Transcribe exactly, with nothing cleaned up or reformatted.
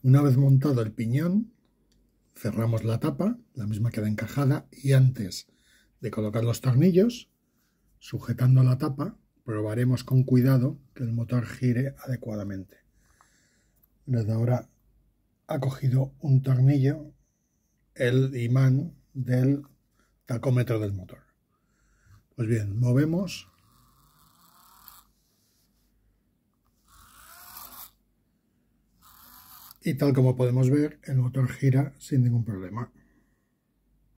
Una vez montado el piñón, cerramos la tapa, la misma queda encajada, y antes de colocar los tornillos, sujetando la tapa, probaremos con cuidado que el motor gire adecuadamente. Desde ahora ha cogido un tornillo el imán del tacómetro del motor. Pues bien, movemos y tal como podemos ver, el motor gira sin ningún problema.